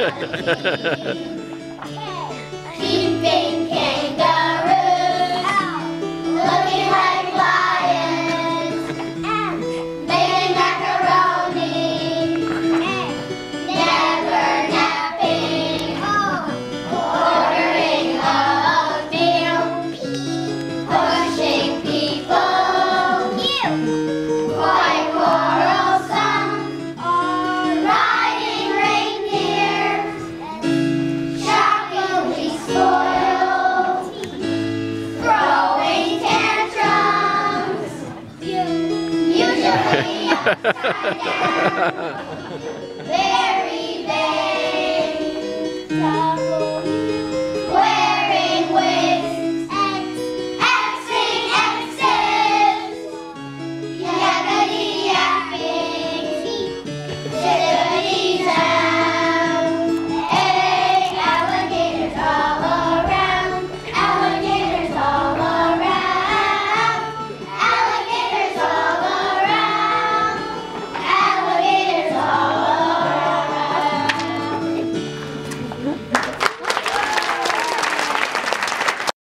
Keeping kangaroos, looking like lions, making macaroni, never napping, ordering oatmeal, pushing people, quite quarrelsome, riding reindeer, shockingly spoiled, throwing tantrums, usually upside down, very vain.